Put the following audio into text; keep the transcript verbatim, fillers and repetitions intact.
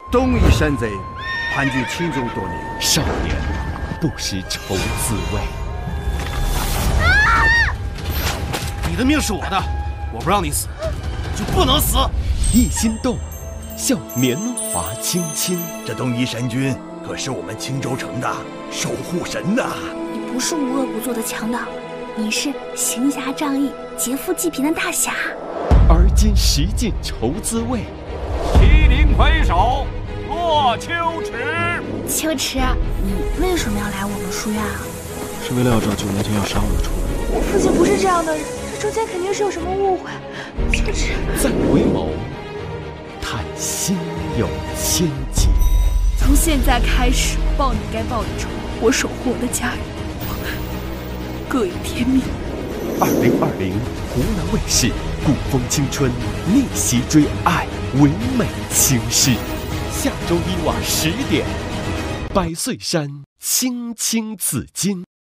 董一山贼盘踞青州多年， 少年不识愁滋味。 啊！你的命是我的，我不让你死，就不能死。 一心动，笑年华清清。 这东夷山君可是我们青州城的守护神呐！ 你不是无恶不作的强盗，你是行侠仗义、劫富济贫的大侠。 而今识尽愁滋味。 麒麟魁首，洛秋池。 秋池，你为什么要来我们书院啊？ 是为了要找九年前要杀我的仇人。 我父亲不是这样的人，这中间肯定是有什么误会。秋池， 再回眸，叹心有千结。 从现在开始，报你该报的仇，我守护我的家人，各有天命。 二零二零湖南卫视古风青春逆袭追爱唯美情事，下周一晚十点，百岁山青青子衿。